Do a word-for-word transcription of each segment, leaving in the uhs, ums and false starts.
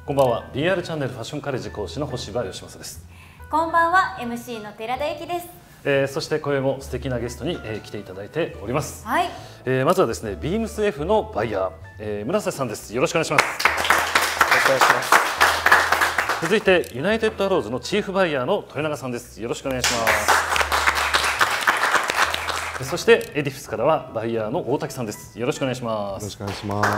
こんばんは。 ビーアール チャンネルファッションカレッジ講師の星葉義正です。 こんばんは。 エムシー の寺田由紀です。 えー、そして今宵も素敵なゲストに、えー、来ていただいております。 はい。 えー、まずはですね、ビームス F のバイヤー、えー、村瀬さんです。よろしくお願いします。よろしくお願いします。 続いてユナイテッドアローズのチーフバイヤーの豊永さんです。よろしくお願いします。そしてエディフィスからはバイヤーの大滝さんです。よろしくお願いします。 よろしくお願いします。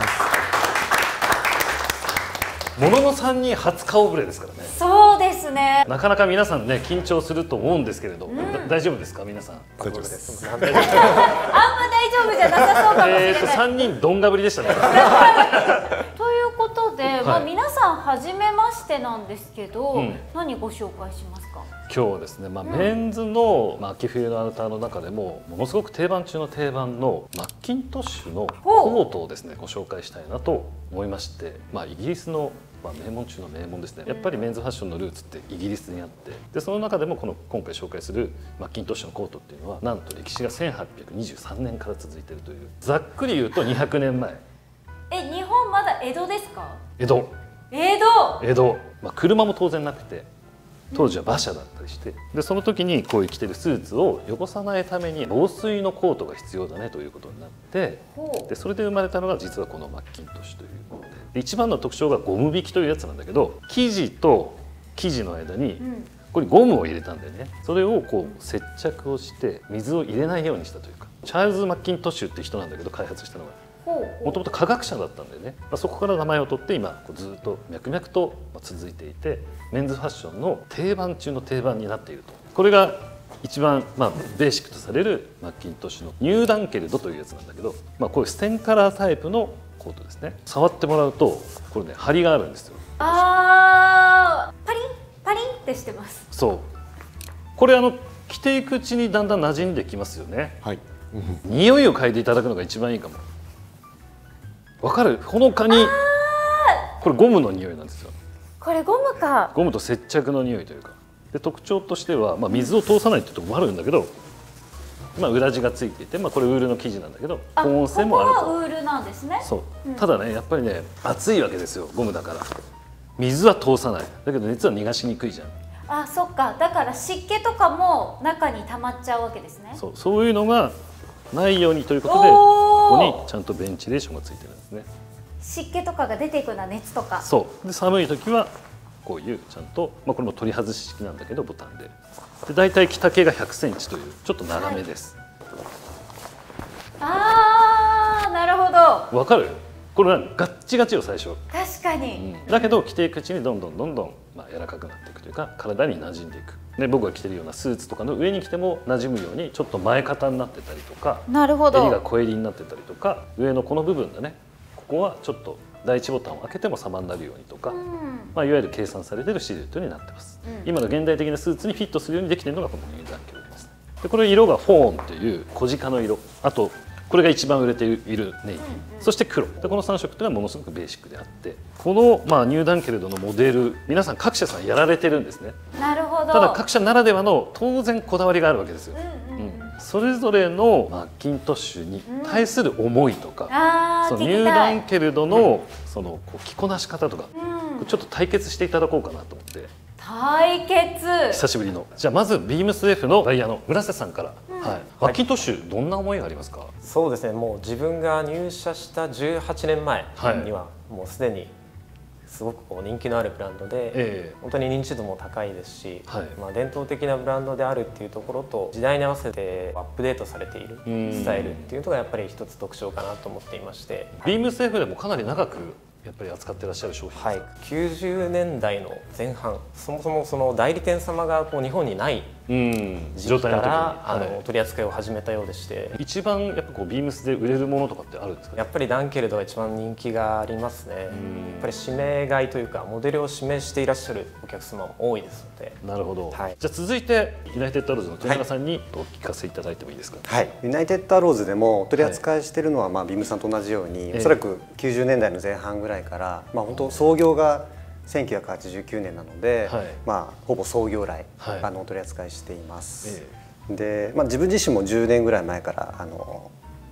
もののさんにん初顔ぶれですからね。 そうですね。 なかなか皆さんね緊張すると思うんですけれど、うん、大丈夫ですか皆さん。 大丈夫です。 あんま大丈夫じゃなさそうかもしれない。 えーとさんにんどんがぶりでしたね。 ということで、はい、まあ皆さん初めましてなんですけど、うん、何ご紹介しますか。 今日はですね、まあ、メンズの、まあ、秋冬のアウターの中でもものすごく定番中の定番のマッキントッシュのコートをですねご紹介したいなと思いまして、まあ、イギリスの、まあ、名門中の名門ですね。やっぱりメンズファッションのルーツってイギリスにあって、でその中でもこの今回紹介するマッキントッシュのコートっていうのはなんと歴史がせんはっぴゃくにじゅうさんねんから続いているという、ざっくり言うとにひゃくねんまえ。 え、日本まだ江戸ですか。 江戸江戸江戸、まあ、車も当然なくて当時は馬車だったりして、でその時にこういう着てるスーツを汚さないために防水のコートが必要だねということになって、でそれで生まれたのが実はこのマッキントッシュというもので、で一番の特徴がゴム引きというやつなんだけど、生地と生地の間にここにゴムを入れたんでね、それをこう接着をして水を入れないようにしたというか、チャールズ・マッキントッシュっていう人なんだけど開発したのが。もともと科学者だったんでね、そこから名前を取って今ずっと脈々と続いていて、メンズファッションの定番中の定番になっていると。これが一番、まあ、ベーシックとされるマッキントッシュのニューダンケルドというやつなんだけど、まあ、こういうステンカラータイプのコートですね。触ってもらうとこれね張りがあるんですよ。 あー、パリンパリンってしてます。 そう、これあの着ていくうちにだんだん馴染んできますよね。はい。匂いを嗅いでいただくのが一番いいかも。わかる？ほのかにこれゴムの匂いなんですよ。 これゴムか。 ゴムと接着の匂いというか。で特徴としては、まあ、水を通さないっていうところもあるんだけど、まあ、裏地がついていて、まあ、これウールの生地なんだけど保温性もあると。 ここはウールなんですね。 そう、うん、ただねやっぱりね熱いわけですよ、ゴムだから。水は通さない、だけど熱は逃がしにくいじゃん。 あ、そっか。だから湿気とかも中に溜まっちゃうわけですね。 そう、そういうのがないようにということでここにちゃんとベンチレーションがついてるんですね。 湿気とかが出ていくのは熱とか。 そうで、寒い時はこういうちゃんと、まあ、これも取り外し式なんだけどボタンで、で大体着丈がひゃくセンチというちょっと長めです。 はい、あー、なるほど。 わかる？これはガッチガチよ最初。 確かに、 うん、だけど着ていくうちにどんどんどんどん、まあ、柔らかくなっていくというか体に馴染んでいく。で僕が着てるようなスーツとかの上に着ても馴染むようにちょっと前肩になってたりとか、 なるほど、 襟が小襟になってたりとか、上のこの部分だね、ここはちょっと第一ボタンを開けても様になるようにとか、うん、まあ、いわゆる計算されてるシルエットになってます、うん、今の現代的なスーツにフィットするようにできているのがこのニューダンケルドです。でこれ色がフォーンという小鹿の色、あとこれが一番売れているネイビー、うんうん、そして黒で、このさん色というのはものすごくベーシックであって、この、まあ、ニューダンケルドのモデル皆さん各社さんやられてるんですね。 なるほど。 ただ各社ならではの当然こだわりがあるわけですよ。うんうんうん、それぞれのマッキントッシュに対する思いとか、うん、そのニューダンケルドのそのこう着こなし方とか、うん、ちょっと対決していただこうかなと思って。 対決久しぶりの。じゃあまずビームス F のバイヤーの村瀬さんから、うん、はい、マッキントッシュどんな思いがありますか？ そうですね、もう自分が入社したじゅうはちねんまえにはもうすでにすごくこう人気のあるブランドで、えー、本当に認知度も高いですし、はい、まあ伝統的なブランドであるっていうところと時代に合わせてアップデートされているスタイルっていうのがやっぱり一つ特徴かなと思っていまして、 ビームス F でもかなり長くやっぱり扱ってらっしゃる商品ですか？ はい、きゅうじゅうねんだいの前半、そもそもその代理店様がこう日本にない時期からあの取り扱いを始めたようでして、 一番やっぱこうビームスで売れるものとかってあるんですか？ やっぱりダンケルドが一番人気がありますね。やっぱり指名買いというかモデルを指名していらっしゃるお客様も多いですので。 なるほど、はい、じゃあ続いてユナイテッドアローズの豊永さんにお聞かせいただいてもいいですか？ はい、ユナイテッドアローズでも取り扱いしているのは、まあビームスさんと同じように、はい、おそらくきゅうじゅうねんだいの前半ぐらいから、まあ、本当創業がせんきゅうひゃくはちじゅうきゅうねんなので、はい、まあ、ほぼ創業来、はい、あのお取り扱いしています。ええ、で、まあ、自分自身もじゅうねんぐらい前からあの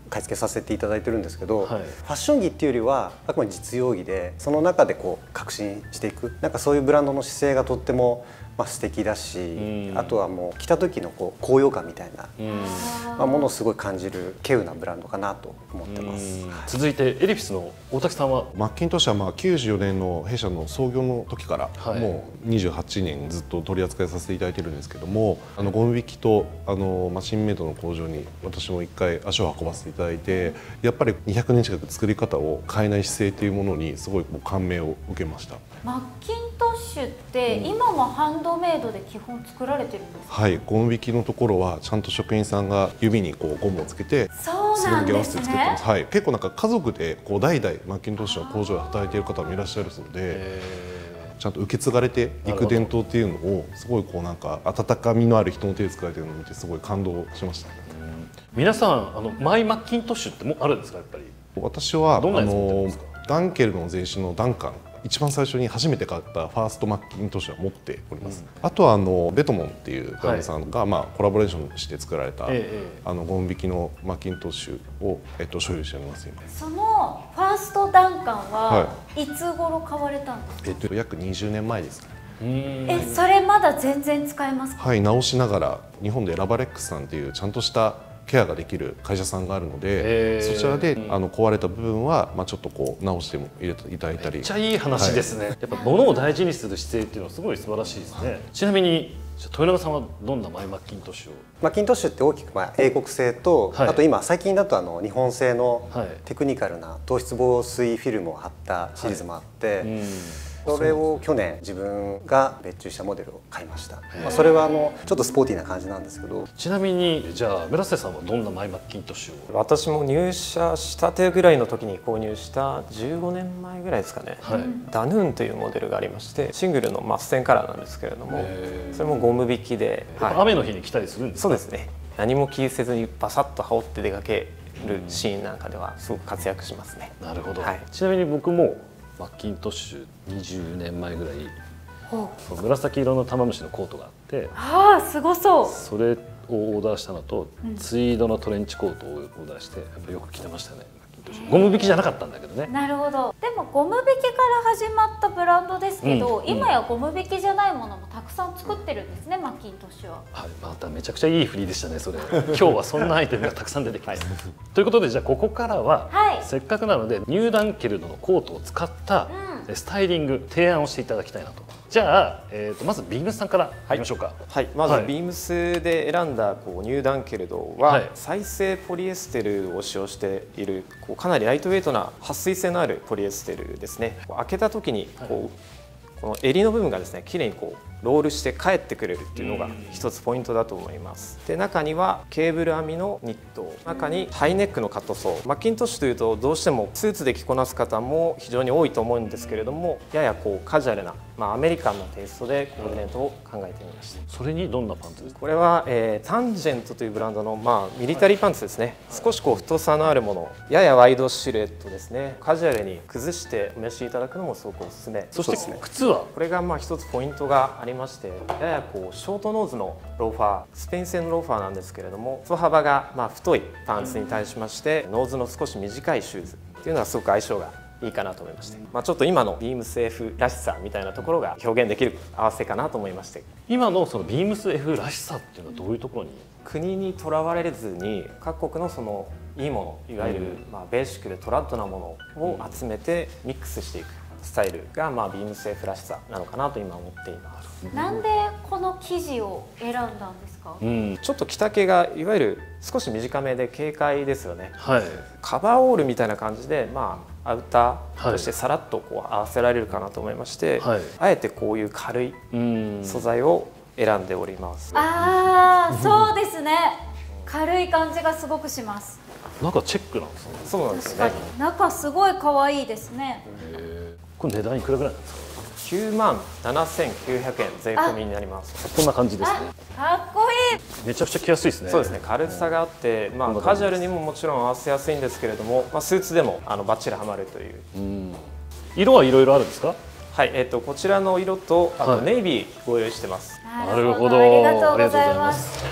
買い付けさせていただいてるんですけど、はい、ファッション着っていうよりはあくまで実用着で、その中でこう革新していく、なんかそういうブランドの姿勢がとってもまあ素敵だし、あとはもう着た時のこう高揚感みたいな、まあ、ものをすごい感じる稀有なブランドかなと思ってます。はい、 続いてエリフィスの大竹さんは。 マッキントッシュはまあきゅうじゅうよねんの弊社の創業の時からもうにじゅうはちねんずっと取り扱いさせていただいてるんですけども、あのゴム引きとあのマシンメイドの工場に私も一回足を運ばせていただいて、やっぱりにひゃくねん近く作り方を変えない姿勢というものにすごい感銘を受けました。 マッキントッシュって今もハンドメイドで基本作られてるんですか？ はい、ゴム引きのところはちゃんと職員さんが指にこうゴムをつけてそうなんですね。 はい、結構なんか家族でこう代々マッキントッシュの工場で働いている方もいらっしゃるので、ちゃんと受け継がれていく伝統っていうのをすごいこうなんか温かみのある人の手で作られているのを見てすごい感動しました。 皆さんあのマイマッキントッシュってもあるんですか？やっぱり私はどんなやつ持ってるんですか？ ダンケルの前身のダンカン、一番最初に初めて買ったファーストマッキントッシュは持っております。うん、あとはあのベトモンっていうブランドさんが、はい、まあコラボレーションして作られた、ええ、あのゴム引きのマッキントッシュを、えっと、所有しております今。 そのファーストダンカンはいつ頃買われたんですか？ えっと約にじゅうねんまえですかね。 え、それまだ全然使えますか？ はい、直しながら日本でラバレックスさんっていうちゃんとしたケアができる会社さんがあるので、そちらであの壊れた部分は、まあ、ちょっとこう直しても入れていただいたり。 めっちゃいい話ですね。はい、やっぱ物を大事にする姿勢っていうのはすごい素晴らしいですね。はい、ちなみに豊永さんはどんなマイマッキントッシュを？ マッキントッシュって大きくまあ英国製と、はい、あと今最近だとあの日本製のテクニカルな糖質防水フィルムを貼ったシリーズもあって。はい、うんそれを去年自分が別注したモデルを買いました。まあそれはあのちょっとスポーティーな感じなんですけど。 ちなみにじゃあ村瀬さんはどんなマイマッキントッシュを？ 私も入社したてぐらいの時に購入したじゅうごねんまえぐらいですかね、はい、ダヌーンというモデルがありまして、シングルのマステンカラーなんですけれども、それもゴム引きで、 はい、雨の日に着たりするんですか？ そうですね。何も気にせずにバサッと羽織って出かけるシーンなんかではすごく活躍しますね。 なるほど。はい、ちなみに僕もマッキントッシュにじゅうねんまえぐらい紫色の玉虫のコートがあって、 ああすごそう。 それをオーダーしたのと、うん、ツイードのトレンチコートをオーダーしてやっぱよく着てましたね。ゴム引きじゃなかったんだけどね。 なるほど。でもゴム引きから始まったブランドですけど、うん、今やゴム引きじゃないものもたくさん作ってるんですね、マッキントッシュは。 はい、まためちゃくちゃいい振りでしたねそれ。今日はそんなアイテムがたくさん出てきます。ということでじゃあここからは、はい、せっかくなのでニューダンケルドのコートを使ったスタイリング提案をしていただきたいなと。じゃあ、えー、とまずビームスさんからいきましょうか。 はい、はい、まずビームスで選んだこうニューダンケルドは、はい、再生ポリエステルを使用しているこうかなりライトウェイトな撥水性のあるポリエステルですね。開けた時にこう、はい、この襟の部分がですね綺麗にこうロールして帰ってくれるっていうのが一つポイントだと思います。で中にはケーブル編みのニット、中にハイネックのカットソー。マッキントッシュというとどうしてもスーツで着こなす方も非常に多いと思うんですけれども、ややこうカジュアルな、まあ、アメリカンなテイストでコーディネートを考えてみました。 それにどんなパンツですか？ これは、えー、タンジェントというブランドの、まあ、ミリタリーパンツですね。少しこう太さのあるもの、ややワイドシルエットですね。カジュアルに崩してお召しいただくのもすごくおすすめ。 そして靴はこれがまあ一つポイントがありまして、ややこうショートノーズのローファー、スペイン製のローファーなんですけれども、裾幅がまあ太いパンツに対しましてノーズの少し短いシューズっていうのはすごく相性がいいかなと思いまして、まあ、ちょっと今のビームス F らしさみたいなところが表現できる合わせかなと思いまして、 今のそのビームス F らしさっていうのはどういうところに？ 国にとらわれずに各国のそのいいもの、いわゆるまあベーシックでトラッドなものを集めてミックスしていくスタイルがまあビームス F らしさなのかなと今思っています。 なんでこの生地を選んだんですか？ うん、ちょっと着丈がいわゆる少し短めで軽快ですよね。 はい、 カバーオールみたいな感じで、まあ、アウターとしてさらっとこう合わせられるかなと思いまして、はい、あえてこういう軽い素材を選んでおります。 ああ、そうですね。軽い感じがすごくします。 中チェックなんですね。 そうなんですね。 中すごい可愛いですね。 これ値段いくらぐらいなんですか？ きゅうまんななせんきゅうひゃくえん税込みになります。 こんな感じですね。 かっこいい。 めちゃくちゃ着やすいですね。 そうですね。軽さがあって、まあカジュアルにももちろん合わせやすいんですけれども、まあスーツでもあのバッチリはまるという。うん、 色はいろいろあるんですか？ はい、えっとこちらの色とあとネイビーご用意してます。 なるほど。ありがとうございます。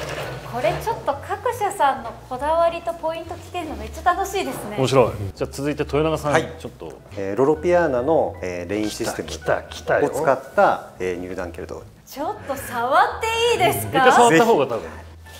これちょっと各社さんのこだわりとポイント聞けるのめっちゃ楽しいですね。 面白い。じゃあ続いて豊永さん、はい、ちょっと、 えー、ロロピアーナの、えー、レインシステムを使った、えー、入団ケルト。 ちょっと触っていいですか？ 一回触った方が多分。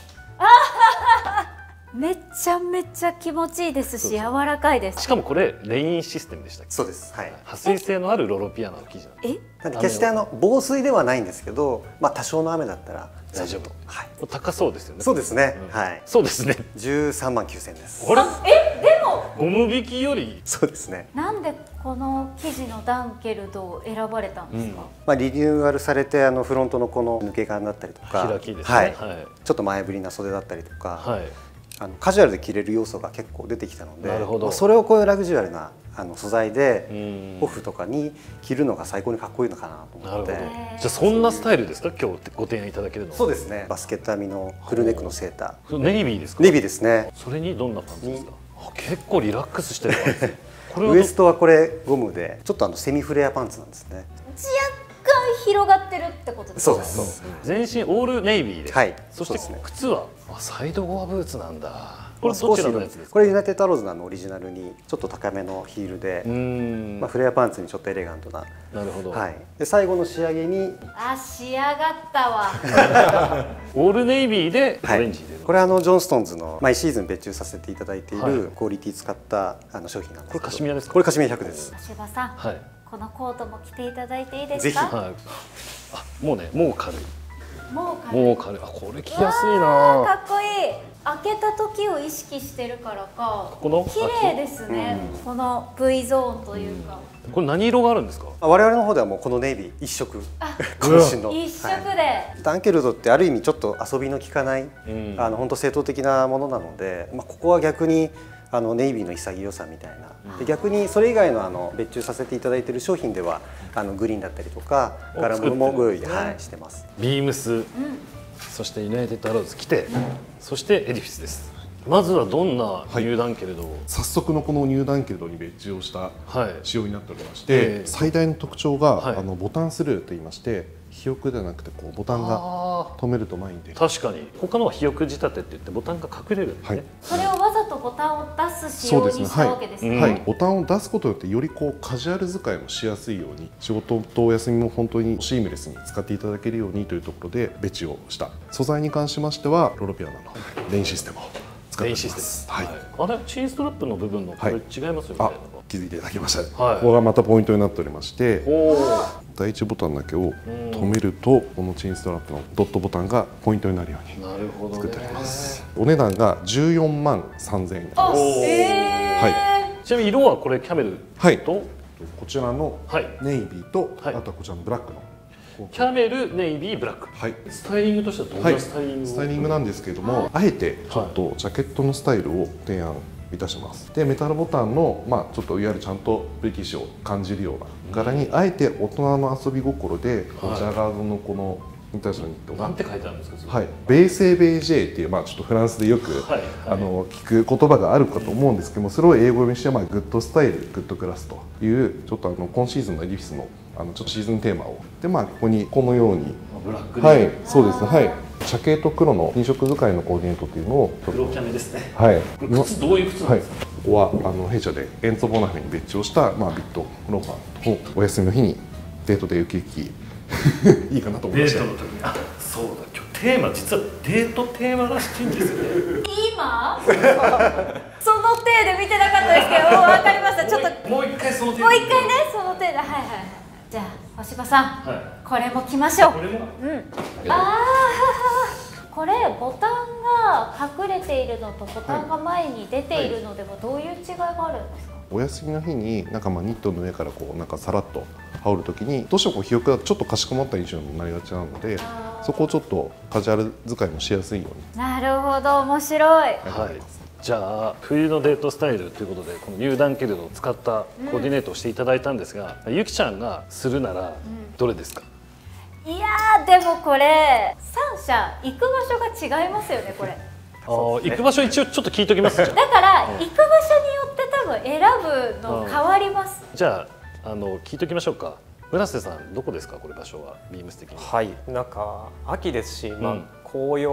めちゃめちゃ気持ちいいですし、柔らかいです。 しかもこれレインシステムでしたっけ？ そうです。はい。 撥水性のあるロロピアノの生地なんです。 え？ なんで決してあの防水ではないんですけど、まあ多少の雨だったら大丈夫。 はい。 高そうですよね。 そうですね。はい。 そうですね。 十三万九千です。 あれ？ え、でもゴム引きより。 そうですね。 なんでこの生地のダンケルドを選ばれたんですか？ まあリニューアルされてあのフロントのこの抜け感だったりとか、 開きですね。 はい。ちょっと前振りな袖だったりとか。 はい。 あのカジュアルで着れる要素が結構出てきたので、 なるほど。 それをこういうラグジュアルなあの素材でオフとかに着るのが最高にかっこいいのかなと思って。 なるほど。じゃあそんなスタイルですか、今日ご提案いただけるのは？ そうですね。バスケット編みのフルネックのセーター。ネイビーですか？ ネイビーですね。 それにどんなパンツですか？結構リラックスしてるパンツ。 これウエストはこれゴムでちょっとあのセミフレアパンツなんですね。 広がってるってことですか？ そうです。 全身オールネイビーで。 はい。 そして靴はサイドゴアブーツなんだ。 これどちらのやつですか？これユナイテッドアローズのオリジナルにちょっと高めのヒールで、まあフレアパンツにちょっとエレガントな。 なるほど。 はい。で最後の仕上げに。 あ、仕上がったわ。 オールネイビーでオレンジで。 これあのジョンストーンズの毎シーズン別注させていただいているクオリティ使ったあの商品なんですけど。 これカシミヤですか？ これカシミヤひゃくです。 柴さん。 はい。 このコートも着ていただいていいですか？ ぜひ。 はい。あ、もうね、もう軽い。 もう軽い。 もう軽い。あ、これ着やすいな。 かっこいい。開けた時を意識してるからか。 この綺麗ですね。うん、この V ゾーンというか。 うん、これ何色があるんですか？ 我々の方ではもうこのネイビー一色。 渾身の。一色で、はい。 ダンケルドってある意味ちょっと遊びの効かない、うん、あの本当正統的なものなので、まあここは逆に。あのネイビーの潔さみたいなで逆にそれ以外のあの別注させていただいている商品ではあのグリーンだったりとか柄物もご用意、はい、してます。 ビームス、うん、そしてユナイテッドアローズ着て、うん、そしてエディフィスです。まずはどんな入団ケルドを、はい、 早速のこの入団ケルドに別注をした仕様になっておりまして、はいえー、最大の特徴が、はい、あのボタンスルーといいまして肥沃ではなくてこうボタンが止めると前に出る。 確かに他のは肥沃仕立てって言ってボタンが隠れるんですね、はい、 それをわざとボタンを出す仕様にしたわけですね。 はい、はい、ボタンを出すことによってよりこうカジュアル使いもしやすいように仕事とお休みも本当にシームレスに使っていただけるようにというところで別注をした素材に関しましてはロロピアナのレインシステムを使っております。 はい、あれチンストラップの部分のこれ違いますよね、はい、 気づいていただきました、はい、ここがまたポイントになっておりまして第一ボタンだけを止めるとこのチンストラップのドットボタンがポイントになるように作っております。お値段がじゅうよんまんさんぜんえんになります。 えーはい、ちなみに色はこれキャメルと、 はい、こちらのネイビーと、はい、あとはこちらのブラックのキャメル、ネイビー、ブラック、はい、スタイリングとしてはどんなスタイリングを、はい、 スタイリングなんですけれども、はい、あえてちょっとジャケットのスタイルを提案いたします。でメタルボタンの、まあ、ちょっといわゆるちゃんとブリティッシュを感じるような柄に、うん、あえて大人の遊び心で、はい、ジャガードのこのインターナショナルニットがなんて書いてあるんですか？ はい、ベーセーベージェーっていう、まあ、ちょっとフランスでよく、はいはい、あの聞く言葉があるかと思うんですけども、それを英語にして、まあ、グッドスタイルグッドクラスというちょっとあの今シーズンのエディフィスのあのちょっとシーズンテーマをで、まあ、ここにこのようにブラックで、 はい、そうですね、はい、茶系と黒のに色使いのコーディネートというのを黒キャメですね。 はい。 靴どういう靴なんですか？ はい、ここはあの弊社でエンツォボナフェに別注をした、まあ、ビットローファーをお休みの日にデートでウキウキいいかなと思いました。 デートの時にあそうだ今日テーマ実はデートテーマらしいんですよね。 今その手で見てなかったですけど分かりました。ちょっともう一回その手でもう一回ねその手ではいはいはい。じゃあ星葉さん、はい、これも着ましょう。 これも、 うん、ああこれボタンが隠れているのとボタンが前に出ているのではどういう違いがあるんですか？ お休みの日になんかまあニットの上からこうなんかさらっと羽織るときにどうしてもこう肥沃だとちょっとかしこまった印象になりがちなのでそこをちょっとカジュアル使いもしやすいように。 なるほど面白い。 はい、じゃあ冬のデートスタイルということでこの入団ケルドを使ったコーディネートをしていただいたんですが、うん、ゆきちゃんがするならどれですか？ うん、いやーでもこれさん社行く場所が違いますよねこれ。 あ行く場所一応ちょっと聞いときます。だから行く場所によって多分選ぶの変わります。 じゃああの聞いときましょうか。村瀬さんどこですかこれ場所はビームス的に。 はいなんか秋ですし、まあ、紅葉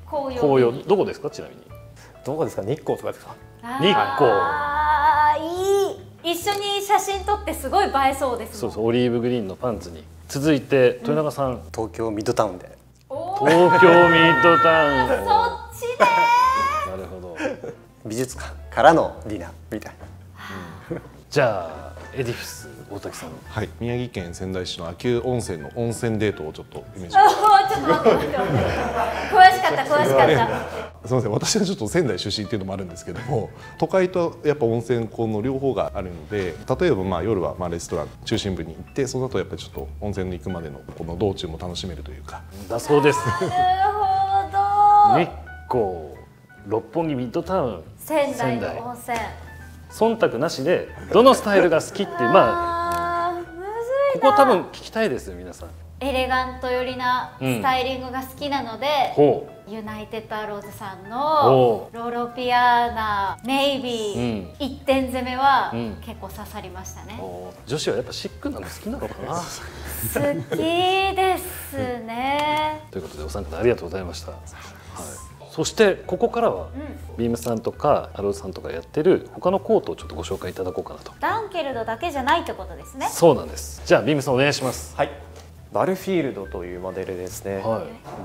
紅葉紅葉どこですか、ちなみに。 どこですか、日光とかですか。 日光。 ああ、いい。一緒に写真撮ってすごい映えそうですもん。 そうそう、オリーブグリーンのパンツに。続いて豊永さん、 東京ミッドタウンで。 東京ミッドタウン。 そっちでなるほど。 美術館からのディナーみたいな。 じゃあエディフス大滝さん。 はい、宮城県仙台市の秋保温泉の温泉デートをちょっとイメージ。 ちょっと待って待って待って。詳しかった詳しかった。 すみません、私はちょっと仙台出身っていうのもあるんですけども、都会とやっぱ温泉この両方があるので、例えばまあ夜はまあレストラン中心部に行って、その後やっぱりちょっと温泉に行くまでのこの道中も楽しめるというか。 だそうです。 なるほど。 日光、六本木ミッドタウン、 仙台の温泉。 忖度なしでどのスタイルが好きってまあむずいな。 ここ多分聞きたいですよ皆さん。 エレガント寄りなスタイリングが好きなので、 ほユナイテッドアローズさんのロロピアーナネイビー一点攻めは結構刺さりましたね。 お女子はやっぱシックなの好きなのかな。 好きですね。 ということでお三方ありがとうございました。はい、そしてここからは、うん、ビームさんとかアローズさんとかやってる他のコートをちょっとご紹介いただこうかなと。 ダンケルドだけじゃないってことですね。 そうなんです。じゃあビームさんお願いします。 はい。バルフィールドというモデルですね。 はい、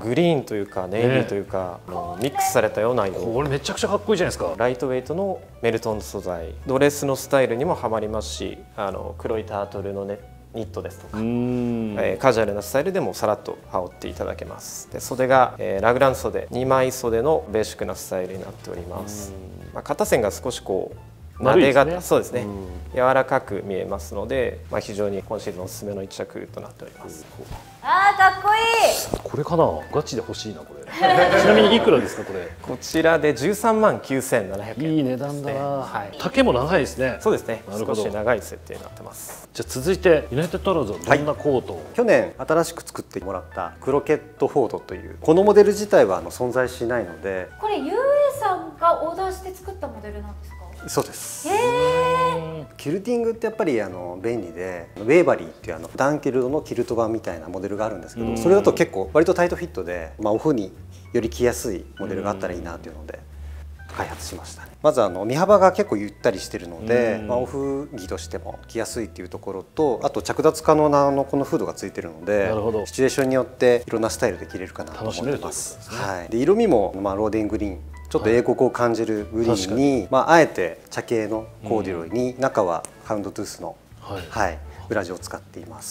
グリーンというかネイビーというか、ね、のミックスされたような色。 これめちゃくちゃかっこいいじゃないですか。 ライトウェイトのメルトン素材、ドレスのスタイルにもはまりますし、あの黒いタートルのねニットですとか、えー、カジュアルなスタイルでもさらっと羽織っていただけます。で袖が、えー、ラグラン袖にまい袖のベーシックなスタイルになっております。まあ、肩線が少しこうなで型、そうですね、柔らかく見えますので、まあ、非常に今シーズンおすすめの一着となっております。 あーかっこいい。 これかな、ガチで欲しいなこれ。ちなみにいくらですかこれ。 こちらでじゅうさんまんきゅうせんななひゃくえん。 いい値段だな。 はい、 丈も長いですね。 そうですね。 なるほど。 少し長い設定になってます。 じゃあ続いてユナイテッドアローズはどんなコートを、はい、 去年新しく作ってもらったクロケットフォードというこのモデル自体はあの存在しないので、 これ ユーエー さんがオーダーして作ったモデルなんですか。 そうです。 へー。 キルティングってやっぱりあの便利で、ウェーバリーっていうあのダンケルドのキルト版みたいなモデルがあるんですけど、それだと結構割とタイトフィットで、まあ、オフにより着やすいモデルがあったらいいなというので開発しましたね。まずあの身幅が結構ゆったりしてるので、まあ、オフ着としても着やすいっていうところと、あと着脱可能なあのこのフードがついてるので、シチュエーションによっていろんなスタイルで着れるかなと思ってます。はい。で色味もまあローデングリーン、ちょっと英国を感じるグリーンに、まあ、あえて茶系のコーデュロイに、中はハウンドトゥースの、はいはい、裏地を使っています。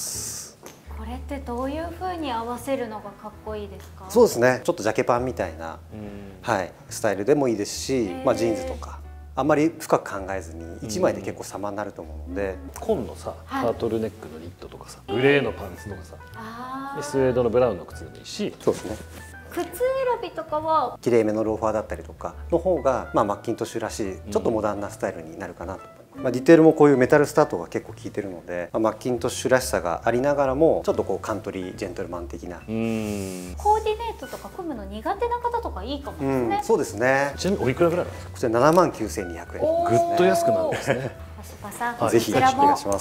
これってどういう風に合わせるのがかっこいいですか。 そうですね、ちょっとジャケパンみたいな、はい、スタイルでもいいですし、まあ、ジーンズとかあんまり深く考えずにいちまいで結構様になると思うので、 紺のさタートルネックのニットとかさ、グレーのパンツとかさ、でスウェードのブラウンの靴でもいいし。 そうですね。 靴選びとかはきれいめのローファーだったりとかの方が、まあ、マッキントッシュらしいちょっとモダンなスタイルになるかなと思います。まあ、ディテールもこういうメタルスタートが結構効いてるので、まあ、マッキントッシュらしさがありながらもちょっとこうカントリージェントルマン的な、 コーディネートとか組むの苦手な方とかいいかもですね。 うん、そうですね。 ちなみにおいくらぐらいなんですか。 こちらななまんきゅうせんにひゃくえん。 ぐっと安くなるんですね。 橋場さん、 ぜひお願いします。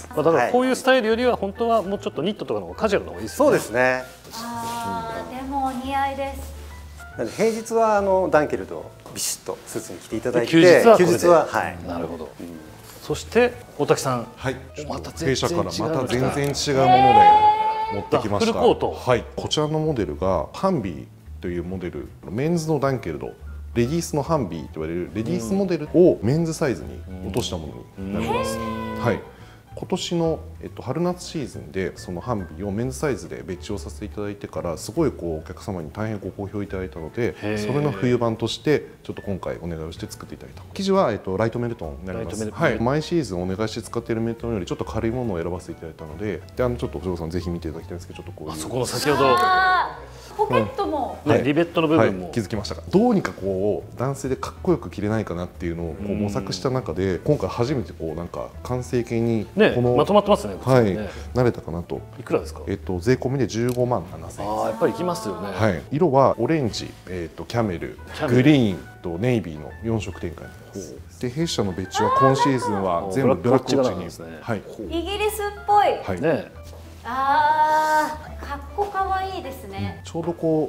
まあだからこういうスタイルよりは本当はもうちょっとニットとかの方がカジュアルの方がいいですね。 そうですね。 ああ、でもお似合いです。 平日はあのダンケルドビシッとスーツに着ていただいて、 休日は休日ははい。 なるほど。そして大滝さん、 はい、 また弊社からまた全然違うもので持ってきました。 フルコート。 はい、こちらのモデルがハンビーというモデル、メンズのダンケルド、レディースのハンビーと言われるレディースモデルをメンズサイズに落としたものになります。はい。今年の、えっと、春夏シーズンでそのハンビーをメンズサイズで別注をさせていただいてからすごいこうお客様に大変ご好評いただいたので、それの冬版としてちょっと今回お願いをして作っていただいた生地は、えっと、ライトメルトンになります。はい、毎シーズンお願いして使っているメルトンよりちょっと軽いものを選ばせていただいたので、であのちょっと藤岡さんぜひ見ていただきたいんですけど、ちょっとこういうあそこの先ほどポケットも、 うんはい、リベットの部分も、 はい、気づきましたか。どうにかこう男性でかっこよく着れないかなっていうのをこう模索した中で、今回初めてこうなんか完成形にこの、 ね、まとまってますね。 はい、慣れたかなと。 いくらですか。 えっと税込みでじゅうごまんななせんえん。 ああ、やっぱりいきますよね。 はい。色はオレンジ、えっとキャメル、グリーンとネイビーのよんしょく展開になります。で弊社の別注は今シーズンは全部ブラックウォッチに、 ね、 はい。 イギリスっぽい。 はい。 ね。 ああ、かっこかわいいですね。 ちょうどこう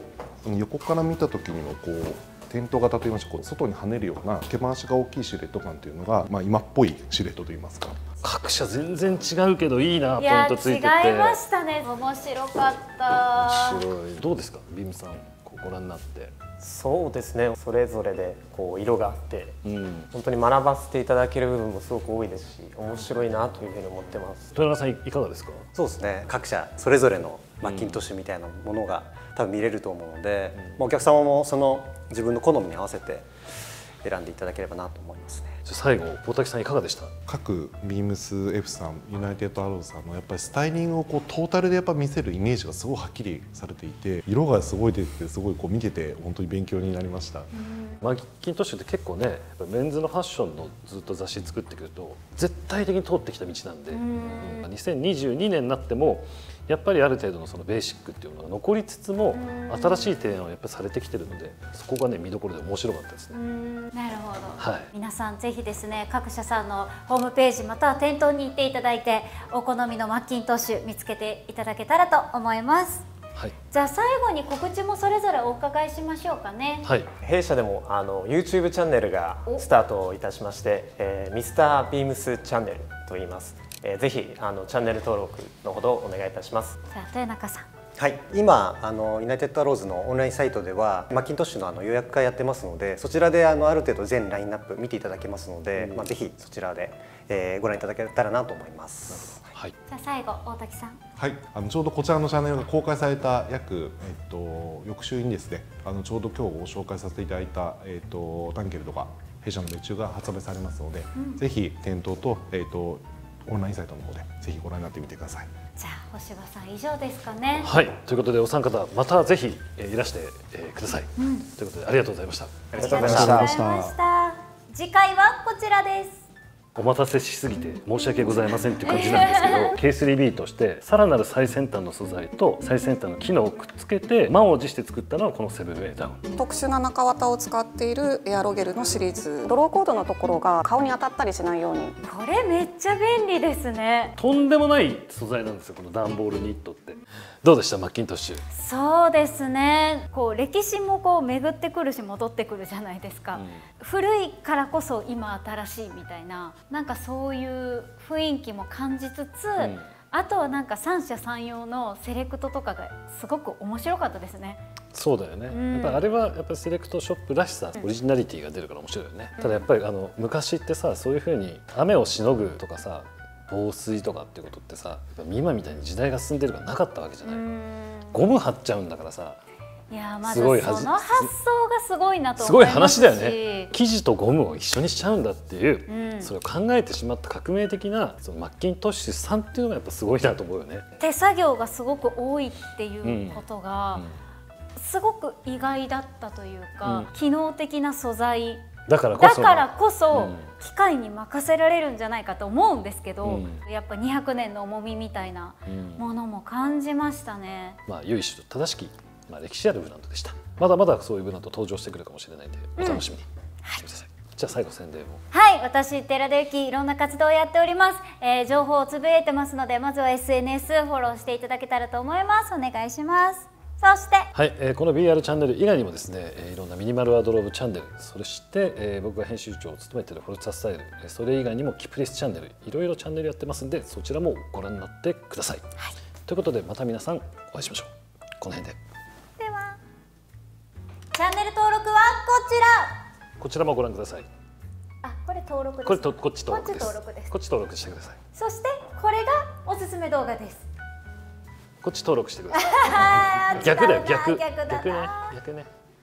横から見た時にもこうテント型といいましてこう外に跳ねるような毛回しが大きいシルエット感というのが、まあ、今っぽいシルエットといいますか。 各社全然違うけどいいな、ポイントついてて。 違いましたね。面白かった。 面白い。どうですか、ビームさん、こうご覧になって。 そうですね、それぞれでこう色があって、うん、本当に学ばせていただける部分もすごく多いですし、面白いなというふうに思ってます。 豊永さんいかがですか？ そうですね、各社それぞれのマッキントッシュみたいなものが多分見れると思うので、うん、お客様もその自分の好みに合わせて選んでいただければなと思いますね。 じゃ最後、大滝さんいかがでした？ 各ビームス F さん、ユナイテッドアローズさんのやっぱりスタイリングをこうトータルでやっぱ見せるイメージがすごいはっきりされていて、色がすごい出てて、すごいこう見てて本当に勉強になりました。 マッキントッシュって結構ね、やっぱメンズのファッションのずっと雑誌作ってくると絶対的に通ってきた道なんで、うん、にせんにじゅうにねんになってもやっぱりある程度のそのベーシックっていうのが残りつつも新しい提案をやっぱりされてきてるので、そこがね見どころで面白かったですね。 なるほど、 はい、 皆さんぜひですね、各社さんのホームページまたは店頭に行っていただいてお好みのマッキントッシュ見つけていただけたらと思います。はい、じゃあ最後に告知もそれぞれお伺いしましょうかね。 はい、 弊社でもあの YouTube チャンネルがスタートいたしまして、えー、ミスタービームスチャンネルと言います。えー、ぜひあのチャンネル登録のほどお願いいたします。 じゃあ豊中さん。 はい、今あのユナイテッドアローズのオンラインサイトではマッキントッシュのあの予約会やってますので、そちらであのある程度全ラインナップ見ていただけますので、うん、まあぜひそちらで、えー、ご覧いただけたらなと思います。 はい、じゃあ最後大滝さん。 はい、あのちょうどこちらのチャンネルが公開された約、えっと、翌週にですね、あのちょうど今日ご紹介させていただいた、えっと、タンケルとか弊社の別注が発売されますので、うん、ぜひ店頭と、えっと、オンラインサイトの方でぜひご覧になってみてください。 じゃあ星葉さん以上ですかね。 はい、ということでお三方またぜひ、えー、いらして、えー、ください、うん、ということでありがとうございました。 ありがとうございました。 次回はこちらです。 お待たせしすぎて申し訳ございませんっていう感じなんですけど、ケースリービー としてさらなる最先端の素材と最先端の機能をくっつけて満を持して作ったのはこのセブンウェイダウン。 特殊な中綿を使っているエアロゲルのシリーズ、ドローコードのところが顔に当たったりしないように。 これめっちゃ便利ですね。 とんでもない素材なんですよ、この段ボールニットって。どうでしたマッキントッシュ？ そうですね、こう歴史もこう巡ってくるし戻ってくるじゃないですか、うん、古いからこそ今新しいみたいな、なんかそういう雰囲気も感じつつ、うん、あとはなんか三者三様のセレクトとかがすごく面白かったですね。 そうだよね、うん、やっぱあれはやっぱりセレクトショップらしさ、オリジナリティが出るから面白いよね、うん、ただやっぱりあの昔ってさ、そういう風に雨をしのぐとかさ、防水とかっていうことってさ、やっぱ今みたいに時代が進んでるからなかったわけじゃない。ゴム貼っちゃうんだからさ、 いやまずその発想がすごいなと思いますし、すごい話だよね。生地とゴムを一緒にしちゃうんだっていう、うん、それを考えてしまった革命的なそのマッキントッシュさんっていうのがやっぱすごいなと思うよね。 手作業がすごく多いっていうことが、うんうん、すごく意外だったというか、うん、機能的な素材だからこそ、だからこそ機械に任せられるんじゃないかと思うんですけど、うん、やっぱにひゃくねんの重みみたいなものも感じましたね。 うん、まあ由緒正しき、まあ、歴史あるブランドでした。まだまだそういうブランド登場してくるかもしれないのでお楽しみにしてください。うん、はい、じゃあ最後宣伝を。 はい、私寺田由紀いろんな活動をやっております。えー、情報をつぶやいてますので、まずは エスエヌエス フォローしていただけたらと思います。お願いします。そして、 はい、えー、この ビーアール チャンネル以外にもですね、えー、いろんなミニマルワードローブチャンネル、そして、えー、僕が編集長を務めているフォルツァスタイル、えー、それ以外にもキプレスチャンネル、いろいろチャンネルやってますんで、そちらもご覧になってください。はい、ということでまた皆さんお会いしましょう。この辺で。 ではチャンネル登録はこちら。 こちらもご覧ください。 あ、これ登録です。 これとこっち登録です。 こっち登録です。 こっち登録してください。 そしてこれがおすすめ動画です。 こっち登録してください。逆だよ、逆。 逆だな。 逆ね、逆ね。